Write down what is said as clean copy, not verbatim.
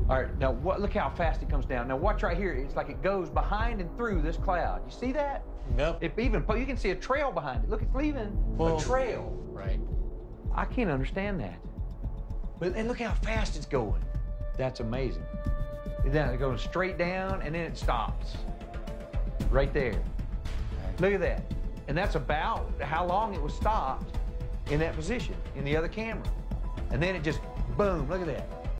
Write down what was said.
All right, now look how fast it comes down. Now watch right here. It's like it goes behind and through this cloud. You see that? Yep. You can see a trail behind it. Look, it's leaving a trail. Right. I can't understand that. And look how fast it's going. That's amazing. Then it goes straight down and then it stops. Right there. Right. Look at that. And that's about how long it was stopped in that position in the other camera. And then it just, boom, look at that.